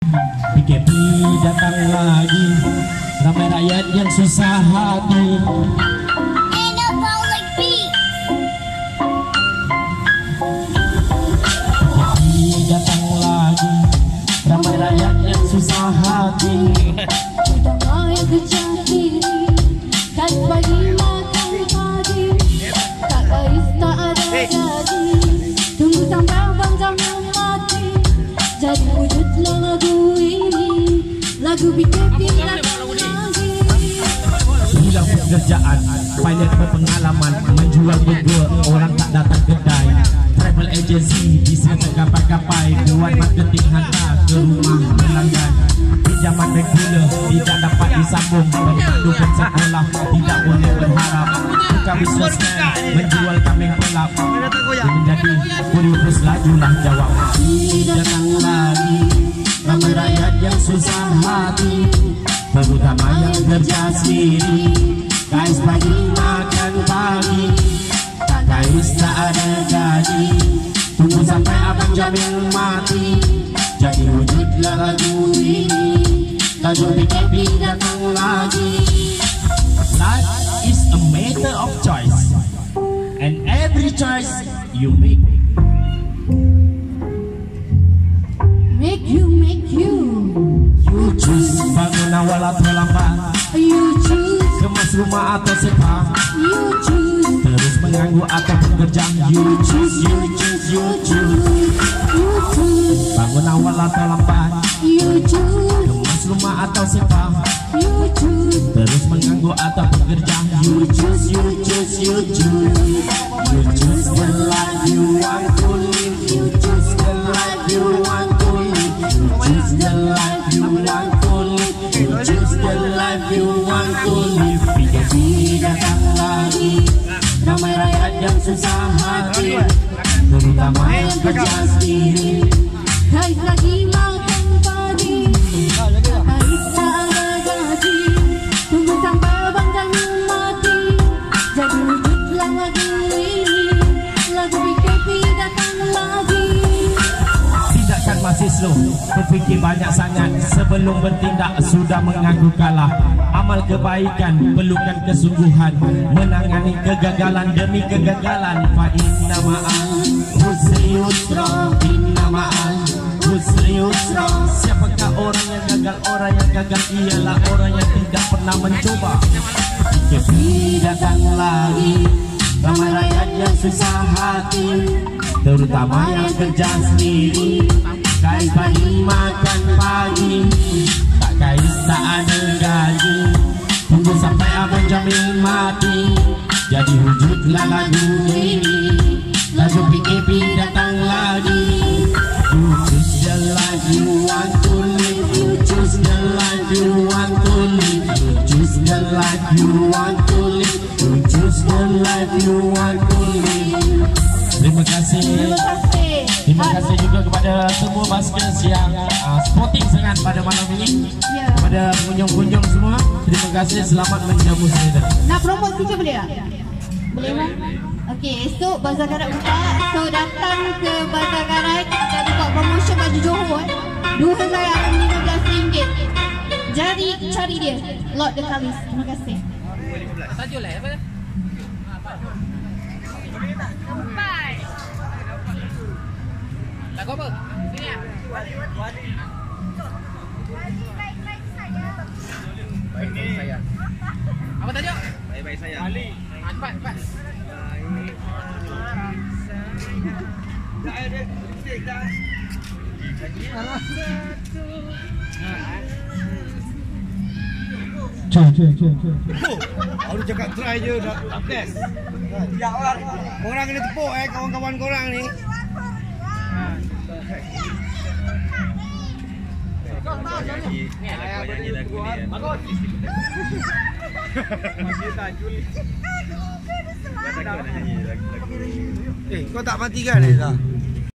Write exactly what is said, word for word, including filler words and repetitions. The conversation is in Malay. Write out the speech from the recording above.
P K P datang lagi, ramai rakyat yang susah hati. Datang lagi, ramai rakyat yang susah hati. Damai kejati, kan bagi makan pagi. Tak kais tak ada jadi, tunggu sampai abang jangan mati. Jadi wujudlah lagu ini, lagu P K P datang lagi. Pulang pekerjaan, pilot berpengalaman, menjual burger, orang tak datang kedai. Travel agency, bisnes tergapai-gapai, buat marketing hantar ke rumah pelanggan. Pinjaman regular tidak dapat disambung, pemandu sekolah tidak boleh berharap. Bukan businessman, menjual kambing pelap, dia menjadi kuribus, lajulah jawab. Datang lagi, ramai rakyat yang susah hati, terutama yang kerja sendiri. Guys pagi makan pagi, tak guys tak ada gaji. Tunggu sampai abang Jamil mati, jadi wujudlah lagu ini, lagu P K P datang lagi. Life is a matter of choice, and every choice you make. Make you, make you, You choose bangun awal atau lambat, you choose, kemas rumah atau sepa, you choose, terus mengganggu atau bekerja. You choose, you choose, you choose. you choose, Bangun awal atau lambat, you choose, kemas rumah atau sepa, you choose, terus mengganggu atau bekerja. You choose, you choose, you choose. You choose the life you want to live. You choose the life you want to live. You choose the life you want to live. You choose the life you want to live. P K P datang lagi, ramai rakyat yang susah hati, terutama yang kerja sendiri. guys lagi makan pagi, guys tak ada gaji. Tunggu sampai abang jangan mati, jadi wujudlah lagu ini, lagu P K P datang lagi. Tindakan masih slow, berfikir banyak sangat, sebelum bertindak sudah mengaku kalah. Amal kebaikan perlukan kesungguhan, menangani kegagalan demi kegagalan. Fa inna ma'al husri yusra, inna ma'al husri yusra. Siapakah orang yang gagal? Orang yang gagal ialah orang yang tidak pernah mencoba. P K P datang lagi, ramai rakyat yang susah hati, terutama yang kerja sendiri. Guys pagi makan pagi, tak guys tak ada gaji. Tunggu sampai abang Jamil mati, jadi wujudlah lagu ini, lagu P K P datang lagi. You choose the life you want to live. You choose the life you want to live. You choose the life you want to live. You choose the life you want to live. Terima kasih. Terima kasih. Terima kasih juga kepada semua baskers yang uh, sporting sangat pada malam ini. Ya. Kepada pengunjung-pengunjung semua, terima kasih, selamat menjamu saya. Nak promote sikit boleh tak? Boleh kan? Okey, esok Bazar Karat buka. So datang ke Bazar Karat, kita buka promotion baju Johor eh. Dua helai akan lima belas ringgit. Jari cari dia. Lot the Kalis. Terima kasih. Tajul lah apa? Sampai. Lagu apa? Sini ya. Wali wali. Wali baik-baik saja. Baik-baik saya. Apa tajuk? Baik-baik saya. Wali. Ah, cepat, cepat. Tak ada musik dah. Cuy, cuy, cuy, cuy. Baru cakap try je dah best. Tidak lah. Korang kena tepuk eh kawan-kawan korang ni. Ni ayah bernyanyi lagu ni. Bagus. Masih tajul. Eh kau tak matikan Reza?